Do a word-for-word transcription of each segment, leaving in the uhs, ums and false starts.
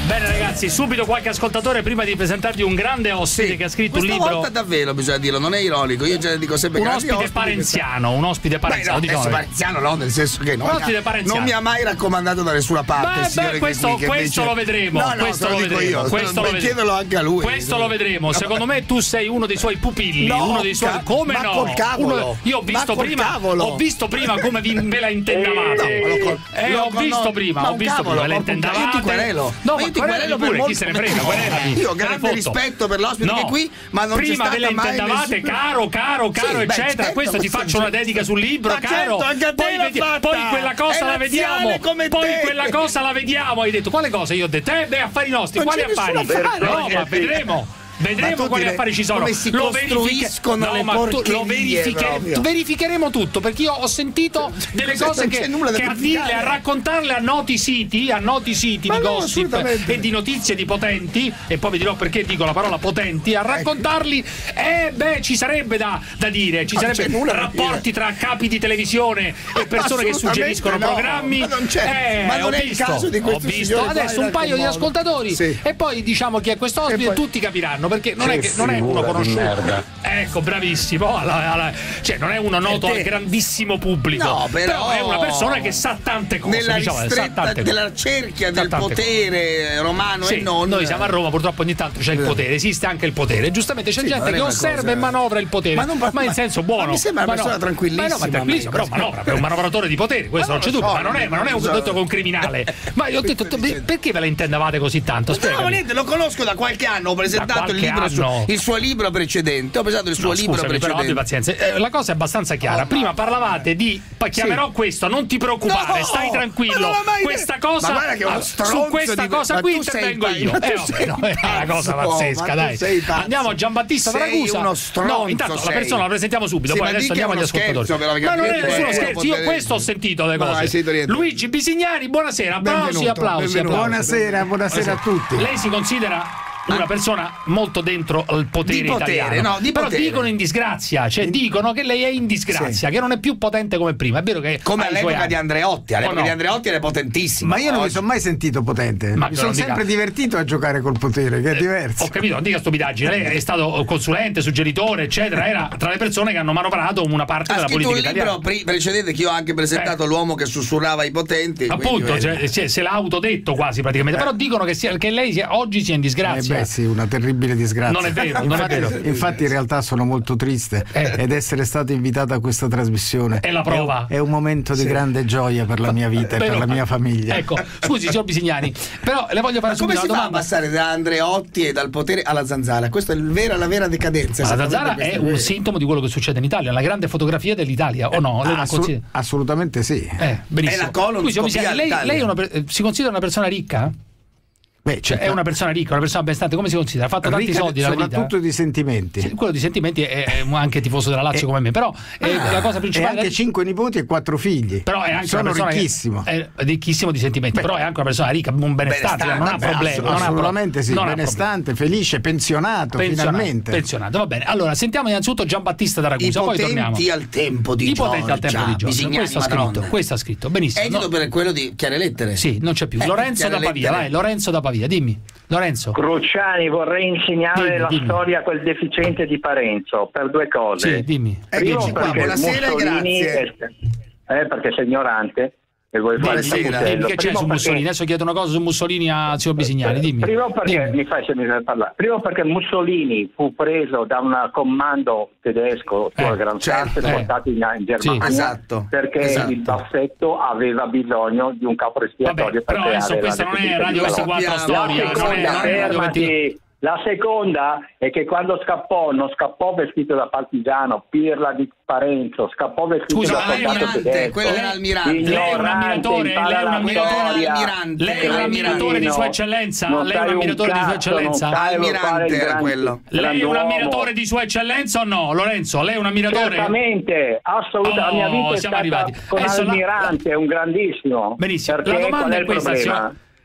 Bene ragazzi, subito qualche ascoltatore prima di presentarvi un grande ospite sì, che ha scritto un libro. Questa volta davvero bisogna dirlo, non è ironico, io già ne dico sempre un ospite parenziano, un ospite parenziano. Beh, no, adesso parenziano no, nel senso che no, un ospite parenziano. Non mi ha mai raccomandato da nessuna parte. Beh, beh questo, qui, questo invece... lo vedremo. No, no, questo lo, lo vedremo. Io. Questo lo vedremo. Chiedelo anche a lui. Questo lo vedremo. Secondo me tu sei uno dei suoi pupilli, no, uno dei suoi ca- come ma no? Col cavolo. Uno... Io ho visto prima cavolo. ho visto prima come vi, ve la intendavate. No, lo, eh, lo, ho visto no, prima, ho visto cavolo, prima, ve la intendavate. Io ti querelo. No, ma io ti querelo pure, per chi se ne frega, querelami. Io ho grande rispetto per l'ospite no, che è qui, ma non prima c'è ve le intendavate, nessun... caro, caro, caro, sì, eccetera. Beh, certo, questo ti faccio una dedica sul libro, ma caro. Certo, anche a te poi, vedi, poi quella cosa la vediamo. Poi te. quella cosa la vediamo. Hai detto quale cosa? Io ho detto, eh, beh, affari nostri, non quali affari? No, ma vedremo. Vedremo quali affari ci sono. Come si lo costruiscono no, le ma tu, lo verifiche, verificheremo tutto, perché io ho sentito delle cose che, che a dirle, a raccontarle a noti siti, a noti siti ma di no, gossip e di notizie di potenti, e poi vi dirò perché dico la parola potenti, a raccontarli, eh beh, ci sarebbe da, da dire, ci sarebbe rapporti tra capi di televisione e persone che suggeriscono no, programmi. Ma non c'è, eh, ma non ho è visto, il caso di questo ho visto adesso un paio di ascoltatori sì. e poi diciamo chi è quest'ospite e poi... tutti capiranno. Perché non è, che, non è uno conosciuto, ecco, bravissimo. Alla, alla, cioè, non è uno noto al grandissimo pubblico, no, però, però è una persona che sa tante cose. Nella diciamo, ristretta sa tante della cose. cerchia del potere cose. romano sì, e non. Noi siamo a Roma, purtroppo ogni tanto c'è il potere, esiste anche il potere. Giustamente c'è sì, gente che osserva cosa... e manovra il potere, ma, non, ma, ma in senso buono. Ma mi sembra una ma persona no, tranquillissima. Ma no, ma tranquillissima, però manovra, è un manovratore di potere, questo non c'è dubbio. Ma non è, ma non è un detto con un criminale. Ma io ho detto, perché ve la intendavate così tanto? No, niente, lo conosco da qualche anno, ho presentato il libro il suo libro precedente, ho pensato il suo no, libro scusami, precedente. Però abbi pazienza, eh, la cosa è abbastanza chiara. Oh, Prima parlavate di chiamerò sì. questo, non ti preoccupare, no, stai tranquillo. Questa cosa, ma che ah, su questa di... cosa qui intervengo io. Eh, vabbè, no, è una cosa pazzesca, dai. Andiamo a Giambattista da Ragusa. Uno stronzo, no, intanto sei. la persona la presentiamo subito, sì, poi adesso andiamo agli ascoltatori. Scherzo, ma non è nessuno scherzo, io questo ho sentito le cose. Luigi Bisignani, buonasera, applausi, applausi, applausi. Buonasera, buonasera a tutti. Lei si considera una persona molto dentro al potere, di potere italiano, no, di però potere. dicono in disgrazia, cioè in... dicono che lei è in disgrazia, sì. che non è più potente come prima. È vero che come all'epoca di Andreotti, all'epoca no. di Andreotti era potentissimo. Ma io non oggi. mi sono mai sentito potente. Ma mi sono sempre dica... divertito a giocare col potere, che è eh, diverso. Ho capito, non dica stupidaggine. Lei è stato consulente, suggeritore, eccetera. Era tra le persone che hanno manovrato una parte ha della politica italiana. Ha scritto un libro precedente che io ho anche presentato, eh. L'uomo che sussurrava ai potenti. Appunto, cioè, se, se l'ha autodetto quasi praticamente. Eh. Però dicono che, sia, che lei sia, oggi sia in disgrazia. Eh beh, sì, una terribile disgrazia. Non è vero, non è vero. Infatti in realtà sono molto triste eh. ed essere stato invitato a questa trasmissione è la prova. È un, è un momento sì. di grande gioia per la mia vita e per la mia famiglia. Ecco, scusi signor Bisignani, però le voglio fare ma come subito si una fa domanda. a passare da Andreotti e dal potere alla zanzara? Questa è il vera, la vera decadenza. La zanzara è un sintomo di quello che succede in Italia, la grande fotografia dell'Italia, o no? Lei Assu- non assolutamente sì. Eh, benissimo. È la colonoscopia. Lei, lei è una, si considera una persona ricca? Beh, cioè, è una persona ricca, una persona benestante, come si considera? Ha fatto tanti ricca soldi nella vita. Soprattutto di sentimenti. Sì, quello di sentimenti è, è anche tifoso della Lazio e, come me, però è ah, la cosa principale. E anche cinque nipoti e quattro figli. Però è anche Sono una ricchissimo. È ricchissimo di sentimenti, beh, però è anche una persona ricca, un benestante, non ha problemi. Ass- assolutamente sì, non benestante, felice, pensionato, pensionato, finalmente. Pensionato, va bene. Allora, sentiamo innanzitutto Giambattista da Ragusa, poi torniamo. I potenti al tempo di Giorgia. I potenti al tempo di Giorgia. Questo ha scritto, questo ha scritto, benissimo. Edito per quello di Chiare Lettere. Sì, non c'è più. Lorenzo da Pavia, vai, Lorenzo da Pavia, dimmi. Lorenzo. Cruciani, vorrei insegnare dimmi, la dimmi. storia a quel deficiente di Parenzo per due cose. Sì, dimmi. Primo, qua, buonasera e grazie. È, eh, perché sei ignorante e vuoi fare il dimmi, dimmi che c'è su Mussolini. Perché... Adesso chiedo una cosa su Mussolini a zio Bisignani, dimmi. Primo perché dimmi. mi fai se mi fai parlare. Primo perché Mussolini fu preso da un comando tedesco, eh, Gran certo, Sasso, eh. portato in, in Germania, sì, esatto, perché esatto. il baffetto aveva bisogno di un capo espiatorio. Vabbè, però adesso questa non è Radio ventiquattro Storia, non è, non è Radio ventiquattro. La seconda è che quando scappò, non scappò vestito da partigiano, Pirla di Parenzo, scappò vestito Scusa, da soldato tedesco. Quello era Almirante. Lei è un ammiratore, lei è un ammiratore, lei è un ammiratore di sua eccellenza, lei è un ammiratore di sua eccellenza. Almirante era quello. Lei è un ammiratore di sua eccellenza o no, Lorenzo? Lei è un ammiratore? Certamente, assolutamente. Oh, la mia vita è siamo stata arrivati. con Adesso Almirante, la... è un grandissimo. Benissimo. Perché La domanda qual è è il questa, problema? signor...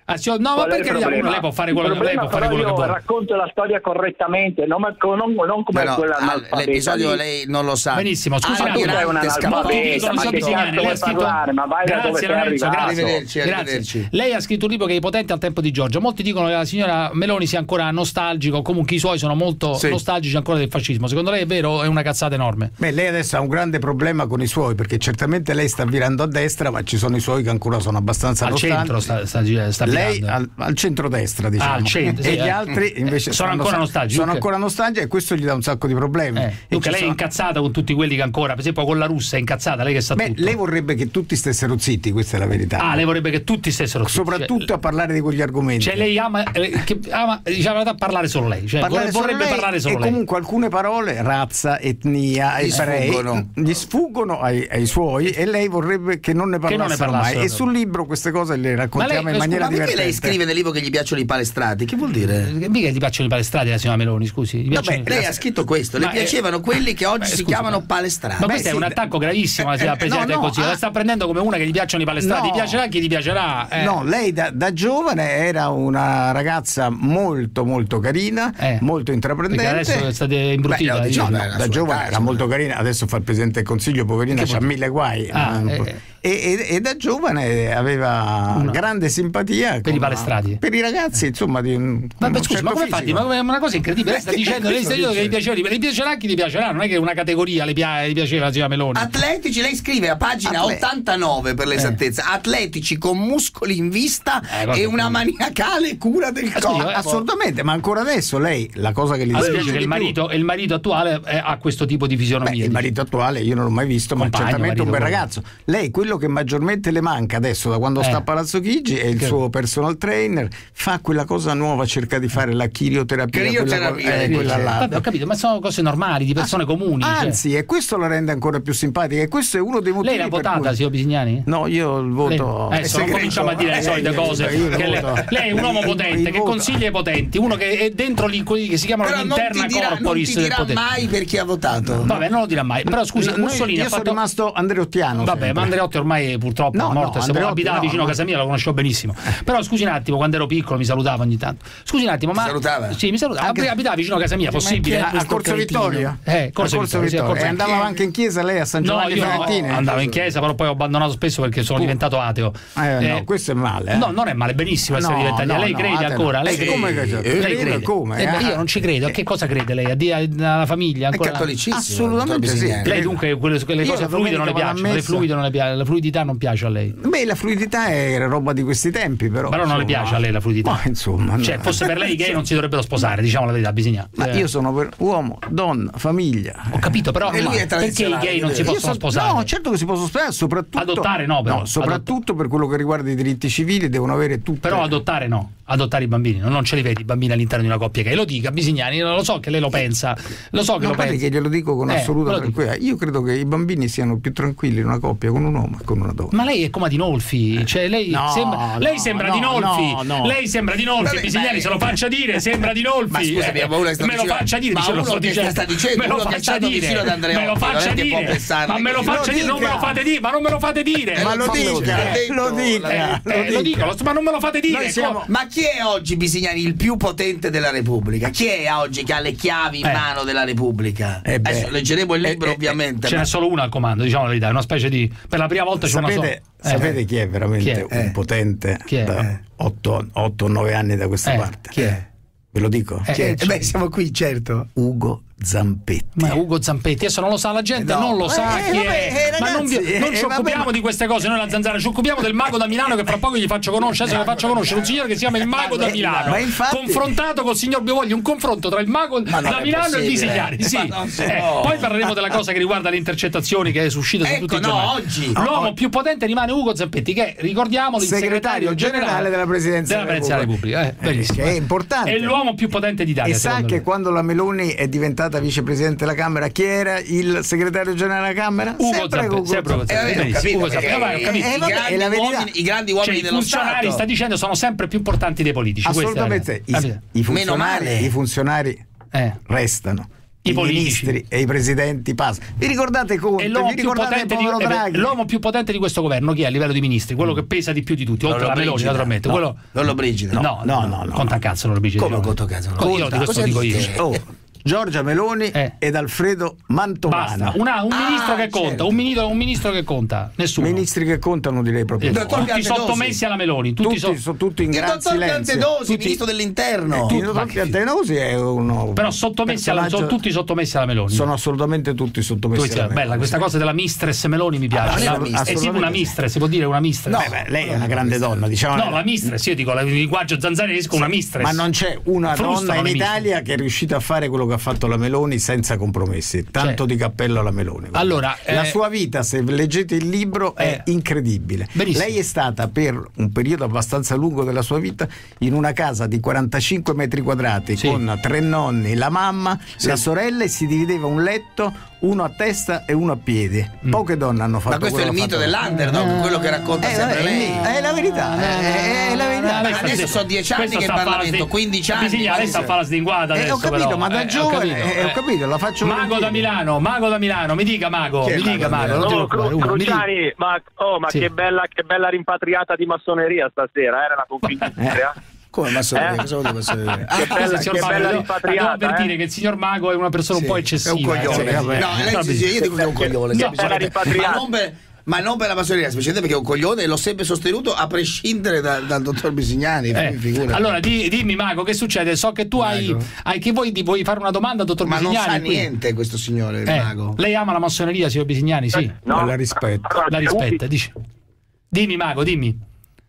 Ah, signor, no, ma perché uno lei può fare quello che lei può fare quello che vuole. Racconto la storia correttamente, non, non, non come no, quella no, l'episodio lei non lo sa. Benissimo, scusi, ah, tu sei un analfabeta, ma che cazzo vuoi parlare? Ma vai da dove sei arrivato. Arrivederci, arrivederci. Lei ha scritto un libro che è I potenti al tempo di Giorgio. Molti dicono che la signora Meloni sia ancora nostalgico, comunque i suoi sono molto sì. nostalgici ancora del fascismo. Secondo lei è vero o è una cazzata enorme? Beh, lei adesso ha un grande problema con i suoi, perché certamente lei sta virando a destra, ma ci sono i suoi che ancora sono abbastanza al nostalgici. centro sta, sta, sta lei al, al centrodestra, diciamo. Ah, al centro, sì, e gli eh. altri invece sono ancora nostalgici. Sono ancora nostalgici e questo gli dà un sacco di problemi. Eh. Dunque lei sono... è incazzata con tutti quelli che ancora, per esempio con la Russia è incazzata, lei che sa Beh, tutto. Lei vorrebbe che tutti stessero zitti, questa è la verità. Ah, lei vorrebbe che tutti stessero zitti. Soprattutto cioè, a parlare di quegli argomenti. Cioè lei ama, eh, che ama diciamo, a parlare solo lei, cioè, parlare vorrebbe solo lei, parlare solo e lei. E comunque alcune parole, razza, etnia, gli ebrei, sfuggono, gli sfuggono ai, ai suoi e lei vorrebbe che non ne parlassero mai. E sul libro queste cose le raccontiamo lei, in maniera ma divertente. Ma perché lei scrive nel libro che gli piacciono i palestrati? Che vuol dire? Mica gli piacciono i palestrati la signora Meloni, scusi. Gli Vabbè, lei ha scritto questo, le piacevano eh, quelli che oggi beh, si scusi, chiamano palestrati. Ma questo Beh, è sì, un attacco gravissimo, eh, la Presidente no, no, così. Ah, la sta prendendo come una che gli piacciono i palestrati, no, gli piacerà chi gli piacerà. Eh. No, lei da, da giovane era una ragazza molto molto carina, eh. molto intraprendente. Perché adesso state imbrutita. Beh, no, diciamo, no, da giovane era molto carina, adesso fa il Presidente del Consiglio, poverina, c'ha mille guai. Ah, eh. E, e, e da giovane aveva una grande simpatia per i palestrati, per i ragazzi, insomma di un, ma, un scusi, certo ma come fisico. fatti? Ma è una cosa incredibile. Lei sta dicendo, lei sta dicendo che gli piaceva, gli piacerà chi gli piacerà, non è che una categoria le, pia le piaceva la signora Meloni. Atletici, lei scrive a pagina Atle ottantanove per l'esattezza, eh. atletici con muscoli in vista eh, e una maniacale cura del eh, corpo. Scusi, assolutamente, ma ancora adesso lei la cosa che gli dice che il marito, il marito attuale è, ha questo tipo di fisionomia. Beh, il marito attuale io non l'ho mai visto, ma Compagno, certamente un bel quello. ragazzo. Lei quello che maggiormente le manca adesso da quando eh. sta a Palazzo Chigi è il che... suo personal trainer, fa quella cosa nuova, cerca di fare la chirioterapia, chirioterapia quella, eh, quella là. Vabbè, ho capito, ma sono cose normali di persone ah, comuni. Anzi, cioè. E questo la rende ancora più simpatica e questo è uno dei motivi. Lei l'ha votata, cui... signor Bisignani? No, io il voto. Lei... Eh, non cominciamo a dire le solite cose. Che lei, lei è un uomo potente che consiglia i potenti, uno che è dentro lì quelli che si chiamano l'interna corporis del potere. Non mai per chi ha votato. Vabbè, non lo dirà mai. Però scusi, Mussolini io ha fatto... sono rimasto andreottiano. Vabbè, sempre. Ma Andreotti ormai purtroppo no, è morto, no, abitava no, vicino a casa mia, lo conoscevo benissimo. Però scusi un attimo, quando ero piccolo mi salutava ogni tanto. Scusi un attimo, ma salutava? Sì, mi salutava. Anche... Abitava vicino a casa mia, possibile? A Corso Vittorio? Eh, Corso, Corso Vittorio. Vittorio. E andava anche in chiesa lei a San Giovanni no, Ferrettini? No, andavo in chiesa, però poi ho abbandonato spesso perché sono diventato ateo. Eh, no, questo è male. Eh? No, non è male, benissimo essere no, diventati. no, lei no, crede ateo. ancora? Lei crede? Come crede? Eh, lei crede? Come? Eh, Eh, io non ci credo. A che cosa crede lei? A dire alla famiglia? Ancora? È cattolicissimo. Assolutamente sì. Lei dunque quelle, quelle cose fluide non le piacciono, le fluide non le piace, la fluidità non piace a lei. Beh, la fluidità è roba di questi tempi, però. Però non insomma, le piace a lei la fluidità. Ma insomma, cioè, no. fosse per lei gay non si dovrebbero sposare, diciamo la verità, bisogna. Ma io sono per uomo, donna, famiglia. Ho capito, però e lui è perché i gay non si possono so, sposare? No, certo che si possono sposare, soprattutto adottare no, però. No, soprattutto per quello che riguarda i diritti civili devono avere tutte. Però adottare no, adottare i bambini, non ce li vedi i bambini all'interno di una coppia gay. Lo dica Bisignani, lo so che lei lo pensa. Lo so che no, lo pensa. che glielo dico con eh, assoluta tranquillità. Io credo che i bambini siano più tranquilli in una coppia con un uomo e con una donna. Ma lei è come Adinolfi, cioè lei no, sembra no, lei sembra no, Adinolfi. No, no. Lei sembra Adinolfi, Vabbè, Bisignani beh, se lo faccia dire, sembra Adinolfi. Ma scusa, abbiamo uno che sta me lo faccia dire, ma dice, uno lo sto che dicendo. sta dicendo, me lo uno che faccia è stato dire. vicino ad Andreotti, Me lo faccia dire. Ma me lo faccia dire, non me lo fate dire, ma non me lo fate dire. Ma lo dica, lo dica, lo dico, ma non me lo fate dire. Ma chi è oggi Bisignani il più potente della Repubblica? Chi è oggi che ha le chiavi in eh. mano della Repubblica? Eh Adesso leggeremo il libro, eh, ovviamente. Ce n'è solo una al comando, diciamo la verità, è una specie di per la prima volta c'è una sola. Eh. Sapete chi è veramente chi è? un potente chi è? da otto o nove anni da questa eh. parte? Chi è? Ve lo dico? Eh, Chi è? Eh beh, siamo qui, certo. Ugo Zampetti. Ma Ugo Zampetti, adesso non lo sa la gente, no. non lo sa eh, chi vabbè, è. eh, ragazzi, ma non, vi, non eh, ci occupiamo vabbè, di queste cose, noi la Zanzara, ci occupiamo del mago da Milano che fra poco gli faccio conoscere, adesso le faccio conoscere un signore che si chiama il mago da Milano. Ma infatti, confrontato col signor Biovogli, un confronto tra il mago da Milano e il Bisignani. Sì. Eh, poi parleremo della cosa che riguarda le intercettazioni che è uscita su ecco, tutti i no, giornali. oggi L'uomo no, più potente rimane Ugo Zampetti, che ricordiamolo, il segretario generale della Presidenza della, della Repubblica. Eh, benissimo. Che è importante. È l'uomo più potente d'Italia. E sa che quando la Meloni è diventata vicepresidente della Camera, chi era il segretario generale della Camera? Ugo sempre Zampetti, Ugo sempre Ugo Zampetti. Ugo Zampetti. Vabbè, ho capito. Eh, vabbè, I, grandi è la uomini, I grandi uomini cioè, dello i funzionari, Stato, sta dicendo, sono sempre più importanti dei politici. Assolutamente. I, i, funzionari, i funzionari eh. restano. i, i ministri e i presidenti passano. Vi ricordate Conte? E l'uomo, vi più potente di, eh, l'uomo più potente di questo governo chi è a livello di ministri? Quello che pesa di più di tutti, oltre alla Meloni naturalmente. No, quello... Lollo Brigida. No, no, no, no, conta a cazzo Lollo Brigida. Come conta a cazzo? Io di questo dico io. Oh. Giorgia Meloni eh. ed Alfredo Mantovano. Una, un ah, ministro che certo. conta, un ministro, un ministro che conta, nessuno. Ministri che contano direi proprio. No. Tutti sottomessi alla Meloni, tutti, tutti, so, tutti in gran silenzio. Il dottor Piantedosi, tutti... ministro dell'interno. Il dottor Piantedosi è uno. Però sottomessi alla, sono tutti sottomessi alla Meloni. Sono assolutamente tutti sottomessi alla Meloni. Bella, questa cosa della mistress Meloni mi piace. Ah, la, è tipo una mistress, si può dire una mistress. No, beh, lei è una grande donna, diciamo. No, la mistress, io dico il linguaggio zanzaresco, una mistress. Ma non c'è una Frusta donna in Italia mistress. che è riuscita a fare quello che ha fatto la Meloni senza compromessi. Tanto C'è. di cappello alla Meloni. Allora, la eh, sua vita, se leggete il libro, è eh, incredibile. Benissimo. Lei è stata per un periodo abbastanza lungo della sua vita in una casa di quarantacinque metri quadrati sì. con tre nonni, la mamma, sì. la sorella, e si divideva un letto, uno a testa e uno a piedi. Mm. Poche donne hanno fatto. Ma questo è il mito fatto... dell'underdog, eh, quello che racconta eh, sempre eh, lei. È la verità, è, è la verità. Ma adesso sono dieci anni che in Parlamento, quindici anni. Bisogna adesso a fare la sdinguata. Eh, adesso, ho capito, però. ma da eh, giovane, ho capito, eh, ho capito, la faccio Mago volentieri. da Milano, Mago da Milano, mi dica Mago, Chi è mi dica Mago? Mago, non te Oh, lo Cru- uno, mi dica. Cruciani, ma, oh, ma Sì. che, bella, che bella rimpatriata di massoneria stasera, era la Confindustria. Come massoneria? Eh? Cosa vuol dire massoneria? Che bella, Signor che Mago, bella devo- rimpatriata, devo avvertire eh? che il signor Mago è una persona un po' eccessiva. È un coglione. eh, vabbè. No, lei dice, io dico che è un coglione. No, semplicemente. era rimpatriata. Ma non per, ma non per la massoneria, semplicemente perché è un coglione e l'ho sempre sostenuto a prescindere da- dal dottor Bisignani. Eh, figura. allora di- dimmi Mago, che succede? So che tu hai, Mago. hai che vuoi, vuoi fare una domanda, dottor Ma non Bisignani? sa qui? niente questo signore, il Eh, mago. lei ama la massoneria, signor Bisignani? Sì. No, la rispetto. allora, La rispetta, dici. Dimmi Mago, dimmi.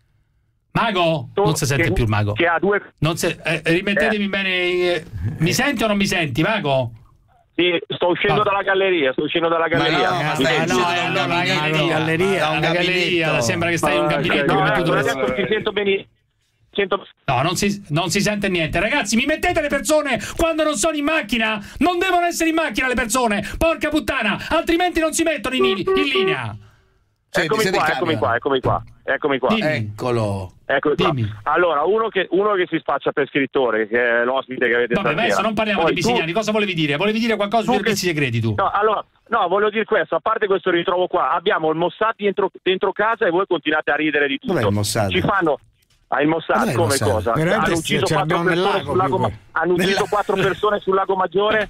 Mago? tu- Non si sente che- più il Mago. Che ha due... Non se, eh, rimettetemi bene. eh, mi senti o non mi senti, Mago? Sì, sto uscendo Ah. dalla galleria, sto uscendo dalla galleria. no, ma Mi stai senti? no, uscendo eh, da un allora, gabinetto. una galleria, Da un una galleria, gabinetto. sembra che stai in un Ah, gabinetto. no, come eh, tutto il resto. adesso ti sento benissimo. Sento... No, non si, non si sente niente. Ragazzi, mi mettete le persone quando non sono in macchina? Non devono essere in macchina le persone, porca puttana, altrimenti non si mettono in, in linea. Cioè, eccomi, ti senti qua, il eccomi camion? qua, eccomi qua, eccomi qua. Dimmi. Eccolo. Eccomi qua. Dimmi. Allora, uno che, uno che si spaccia per scrittore, che è l'ospite che avete Vabbè, ma stasera. adesso non parliamo Poi di tu- Bisignani. Cosa volevi dire? Volevi dire qualcosa sui tu che- servizi segreti tu? No, allora, no, voglio dire questo, a parte questo ritrovo qua, abbiamo il Mossad dentro, dentro casa e voi continuate a ridere di tutto. Dov'è il Mossad? Ci fanno... Ah, il Mossad Dov'è il come Mossad? cosa? Veramente Hanno sì, ucciso ce quattro l'abbiamo nel persone, lago, sul lago, più Ma- hanno ucciso Nel- quattro persone sul lago Maggiore.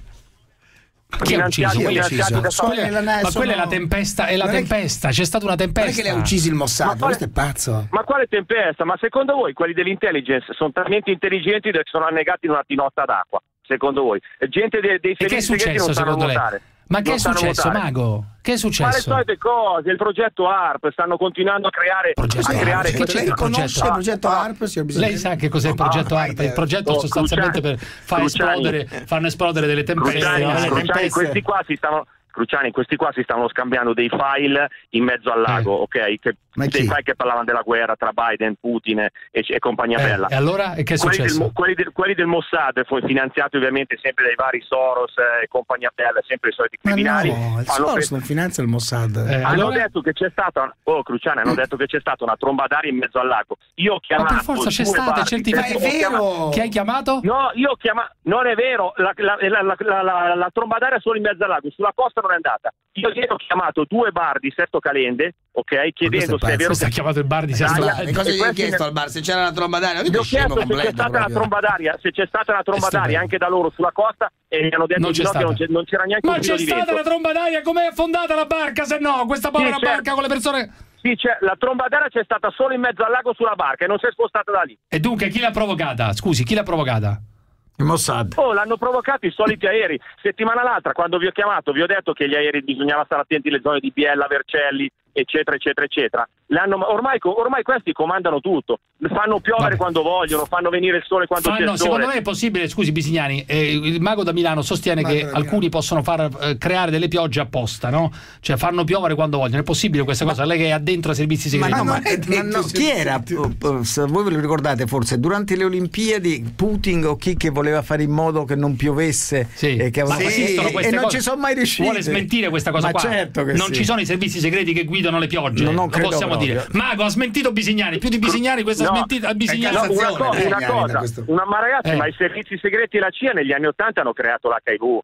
Chi ha ucciso? finanziati- Chi ha finanziati ucciso? da Sono- soldi. la- Ma sono- quella è la tempesta, è la Non è che- tempesta, c'è stata una Non tempesta. è che le ha uccisi il Mossad, Ma quale- questo è pazzo. Ma quale tempesta? Ma secondo voi quelli dell'intelligence sono talmente intelligenti che sono annegati in una tinozza d'acqua? Secondo voi? E gente dei, dei E che è servizi segreti successo non sanno secondo lei? nuotare. Ma che Non è sanno successo, nuotare. Mago? Che è Ma le successo? solite cose, il progetto A R P, stanno continuando a creare, Progetto a A R P, creare che Cioè, c'è lei il conosce progetto? il progetto A R P, signor Bisignani? Lei sa che cos'è il progetto Ah, A R P? Il progetto Oh, sostanzialmente Cruciani. per far Cruciani. esplodere, fanno esplodere delle tempeste. Cruciani, no? Le Cruciani, tempeste- questi qua si stanno Cruciani, questi qua si stanno scambiando dei file in mezzo al lago, ok? Che, Ma dei chi? file che parlavano della guerra tra Biden, Putin e, e compagnia Eh, bella. e allora? E che è Quelli del, successo? quelli, del, quelli del Mossad, poi finanziati ovviamente sempre dai vari Soros e compagnia bella, sempre i soliti Ma criminali. no, il hanno Soros preso- non finanzia il Mossad. Eh, hanno allora? detto che c'è stata, oh Cruciani, hanno detto che c'è stata una tromba d'aria in mezzo al lago. Io ho Ma chiamato per forza c'è due stata, barche, certificato. Ma è vero! Chi hai chiamato? No, io ho chiamato, non è vero, la, la, la, la, la, la, la tromba d'aria è solo in mezzo al lago, sulla costa non è andata. Io ieri ho chiamato due bar di Sesto Calende, ok, chiedendo se è vero Questo ha che... chiamato il bar di Dai, Sesto dai, Calende. E cosa E gli hai questi chiesto ne- al bar? Se c'era la tromba d'aria? Gli ho chiesto se c'è stata una tromba d'aria, se c'è stata una tromba È stupendo. d'aria anche da loro sulla costa e mi hanno detto Non di c'è no, che stata. non, c'è- non c'era neanche Ma un c'è filo di stata vento. la tromba d'aria? Com'è affondata la barca? Se no, questa povera certo. barca con le persone. Sì, c'è, la tromba d'aria c'è stata solo in mezzo al lago sulla barca e non si è spostata da lì. E dunque chi l'ha provocata? Scusi, chi l'ha provocata? Il Mossad. Oh, l'hanno provocato i soliti aerei. Settimana l'altra, quando vi ho chiamato, vi ho detto che gli aerei bisognava stare attenti alle zone di Biella, Vercelli, eccetera, eccetera, eccetera. L'hanno, ormai, ormai questi comandano tutto. Fanno piovere Vabbè. quando vogliono, fanno venire il sole quando c'è Fanno, il sole. secondo me è possibile, scusi Bisignani, eh, il mago da Milano sostiene Mago che da Milano. alcuni possono far eh, creare delle piogge apposta, no? Cioè fanno piovere quando vogliono. È possibile questa cosa? Lei che è addentro ai servizi Ma segreti. no, ma, non è ma detto no, se- chi era? oh, Se voi ve lo ricordate forse, durante le Olimpiadi Putin o chi che voleva fare in modo che non piovesse Sì. e, che Ma aveva- esistono e- queste e non cose? ci sono mai riusciti. Vuole smentire questa cosa Ma qua? certo che non sì. ci sono i servizi segreti che guidano le piogge. No, non Lo credo possiamo proprio. dire. Mago ha smentito Bisignani, più di Bisignani, questo ha No, smentito a Bisignani. No, una Cassazione, cosa, eh, una Bisignani, da cosa questo. una, ma ragazzi, Eh. ma i servizi segreti e la C I A negli anni Ottanta hanno creato l'H I V.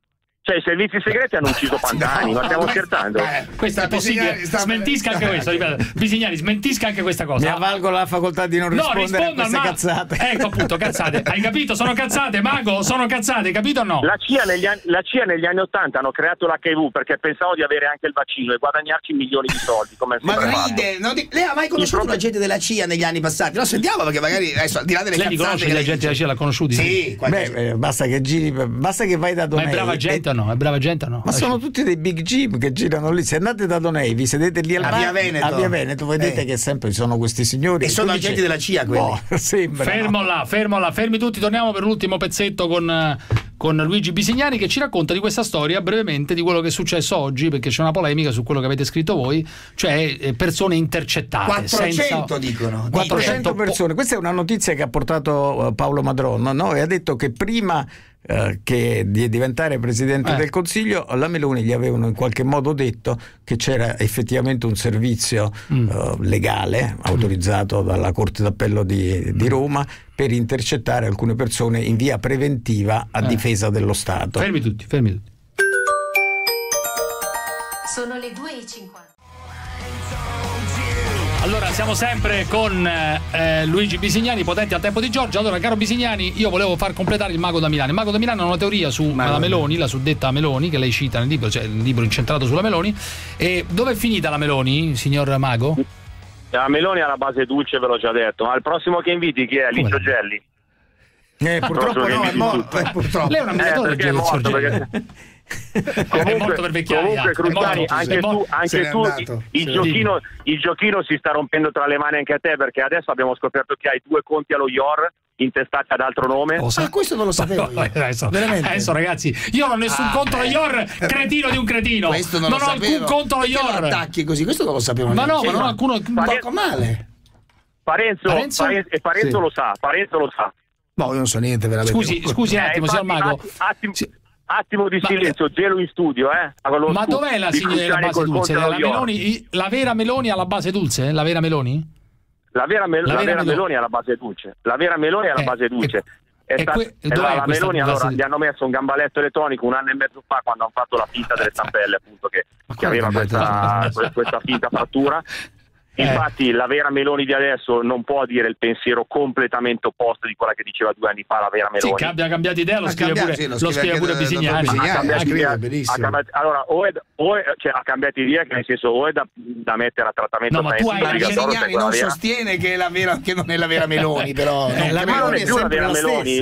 Cioè i servizi segreti hanno ucciso Pantani, no, ma stiamo scherzando? Eh, questo è possibile. Sta... Smentisca anche questo, ripeto. Bisignani, smentisca anche questa cosa. Mi avvalgo la facoltà di non rispondere no, a queste ma... cazzate. Ecco appunto, cazzate. Hai capito? Sono cazzate, Mago, sono cazzate, capito o no? La C I A negli anni, la C I A negli anni ottanta hanno creato l'H I V perché pensavo di avere anche il vaccino e guadagnarci milioni di soldi. Come ma ride, non di... lei ha mai conosciuto un agente della C I A negli anni passati? No, sentiamo perché magari adesso al di là delle lei cazzate. Lei conosce gli agenti della C I A, l'ha conosciuti? Sì, beh, eh, basta che giri, basta che vai da Donei. Ma è brava gente o no? È brava gente o no? Ma sono tutti dei big jeep che girano lì. Se andate da Donei, vi sedete lì al a Via Veneto, a Via Veneto vedete eh. che sempre ci sono questi signori e sono agenti della C I A quelli. Oh, sembra, fermo là, fermo là, fermi tutti. Torniamo per l'ultimo pezzetto con, con Luigi Bisignani che ci racconta di questa storia brevemente di quello che è successo oggi, perché c'è una polemica su quello che avete scritto voi, cioè persone intercettate. quattrocento senza... dicono. quattrocento persone. Questa è una notizia che ha portato Paolo Madron, no? E ha detto che prima Uh, che di diventare Presidente eh. del Consiglio, la Meloni gli avevano in qualche modo detto che c'era effettivamente un servizio mm. uh, legale autorizzato dalla Corte d'Appello di, di Roma per intercettare alcune persone in via preventiva a eh. difesa dello Stato. Fermi tutti, fermi tutti. Sono le due e cinquanta. Allora siamo sempre con eh, Luigi Bisignani, potenti al tempo di Giorgio. Allora caro Bisignani, io volevo far completare il Mago da Milano. Il Mago da Milano ha una teoria su Mago. la Meloni, la suddetta Meloni, che lei cita nel libro, cioè il libro incentrato sulla Meloni. E dove è finita la Meloni, signor Mago? La Meloni alla base Dulce, ve l'ho già detto, ma il prossimo che inviti chi è? Licio Gelli. Eh, purtroppo no, è morto, eh, purtroppo. Lei è un ammiratore eh, perché è morto, perché... comunque, comunque Cruciani, anche tu, anche tu il, il, giochino, il giochino si sta rompendo tra le mani anche a te, perché adesso abbiamo scoperto che hai due conti allo I O R intestati ad altro nome. Oh, ah, questo non lo sapevo io. Adesso, adesso ragazzi, io non ho nessun ah, conto allo I O R, cretino di un cretino. Questo non, non lo ho sapevo. alcun conto allo I O R. Attacchi così, questo non lo sapevo. Ma no, sì, ma non ho alcuno un poco male. Parenzo, Parenzo? Parenzo, e Parenzo sì. lo sa, Parenzo lo sa. No, io non so niente veramente. Scusi, scusi un attimo, eh, signor Mago. Attimo, sì. attimo di silenzio, gelo in studio, eh. Ma dov'è la signora base Dulce? La, Meloni, la vera Meloni alla base Dulce? La vera Meloni? La vera, me- la la vera Meloni alla base Dulce. La vera Meloni alla eh, base Dulce. Eh, è sta- que- è la, la Meloni allora base... gli hanno messo un gambaletto elettronico un anno e mezzo fa, quando hanno fatto la finta delle stampelle, appunto, che, che aveva questa, questa finta frattura. Infatti eh. la vera Meloni di adesso non può dire il pensiero completamente opposto di quella che diceva due anni fa la vera Meloni. Sì, che abbia cambiato idea, lo scrive pure, sì, lo lo scrive pure Bisignani. Allora, o, è, o è, cioè, ha cambiato idea, che nel senso o è da, da mettere a trattamento. No, ma tu hai Bisignani non vera... sostiene che, è la vera, che non è la vera Meloni, però eh, no, la Meloni è più la vera Meloni.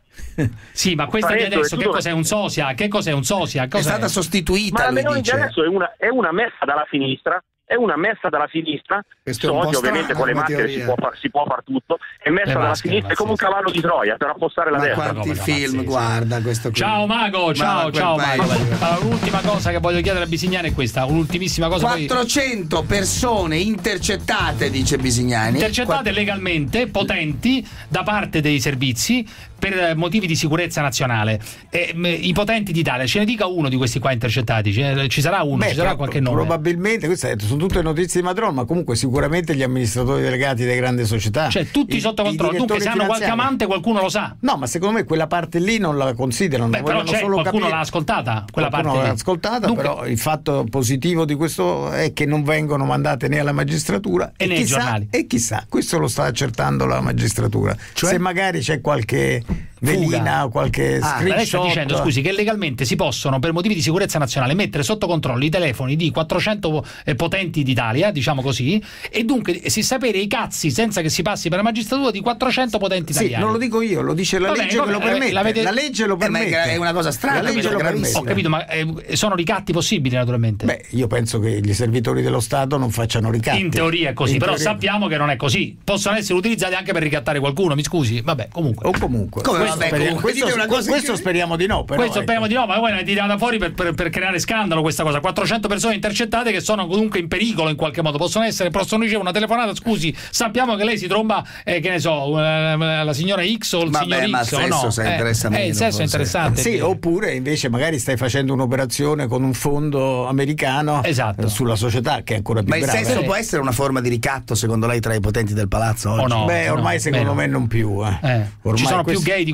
Sì, ma questa di adesso che cos'è un sosia? Che cos'è un sosia? Cos'è? È stata sostituita. Ma la Meloni di adesso è una, è una messa dalla sinistra. È una messa dalla sinistra, socio ovviamente con le maschere si può, far, si può far tutto, è messa dalla sinistra, è come un cavallo di Troia per affossare la ma destra. Quanti film, guarda questo qui. Ciao Mago, ciao, ma ciao Mago. Allora, l'ultima cosa che voglio chiedere a Bisignani è questa, un'ultimissima cosa. quattrocento poi... persone intercettate, dice Bisignani. Intercettate Quatt... legalmente, potenti, da parte dei servizi, per motivi di sicurezza nazionale. E, m, i potenti d'Italia, ce ne dica uno di questi qua intercettati, ce, ci sarà uno, Beh, ci sarà qualche nome? Probabilmente, queste sono tutte notizie di Madron, ma comunque sicuramente gli amministratori delegati delle grandi società. Cioè tutti i, sotto controllo, dunque se hanno qualche amante qualcuno lo sa. No, ma secondo me quella parte lì non la considerano. Beh, però c'è, solo qualcuno capire. l'ha ascoltata, quella qualcuno parte l'ha lì. ascoltata, dunque, però il fatto positivo di questo è che non vengono mandate né alla magistratura e, e nei chissà, giornali. E chissà, questo lo sta accertando la magistratura. Cioè? Se magari c'è qualche velina o qualche ah, screenshot. Lei sta dicendo, scusi, che legalmente si possono per motivi di sicurezza nazionale mettere sotto controllo i telefoni di quattrocento eh, potenti d'Italia, diciamo così, e dunque si sapere i cazzi senza che si passi per la magistratura di quattrocento potenti italiani. Sì, non lo dico io, lo dice la vabbè, legge vabbè, che lo permette. La, vede... la legge lo permette. Eh, è una cosa strana, la legge lo permette. Ho capito, ma eh, sono ricatti possibili naturalmente. Beh, io penso che gli servitori dello Stato non facciano ricatti. In teoria è così, In però teoria... sappiamo che non è così. Possono essere utilizzati anche per ricattare qualcuno, mi scusi. Vabbè, comunque. O comunque. Come, questo, vabbè, speriamo, comunque questo, una cosa questo che... speriamo di no. Però, questo ecco. speriamo di no, ma voi ne tirate fuori per, per, per creare scandalo questa cosa. quattrocento persone intercettate che sono comunque in pericolo in qualche modo. Possono essere, possono ricevere una telefonata, scusi, sappiamo che lei si tromba, eh, che ne so, eh, la signora X o il vabbè, signor ma X il o sesso no. se Eh, interessa eh, meno, il sesso forse. è interessante. Sì, oppure invece magari stai facendo un'operazione con un fondo americano esatto. sulla società, che è ancora più ma grave. Ma il sesso sì. può essere una forma di ricatto secondo lei tra i potenti del palazzo oggi? O no? Beh, ormai no, secondo beh, me non più. Eh. Eh. Ormai ci sono questo... più gay di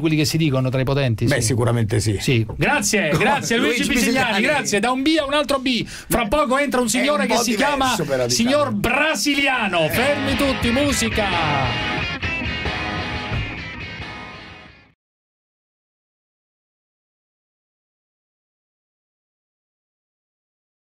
quelli che si dicono tra i potenti? Beh, sì. sicuramente sì. Sì. Grazie, grazie Luigi, Luigi Bisignani, Bisignani, grazie. Da un B a un altro B. Fra poco entra un signore un che si chiama signor Brasiliano. Fermi tutti, musica.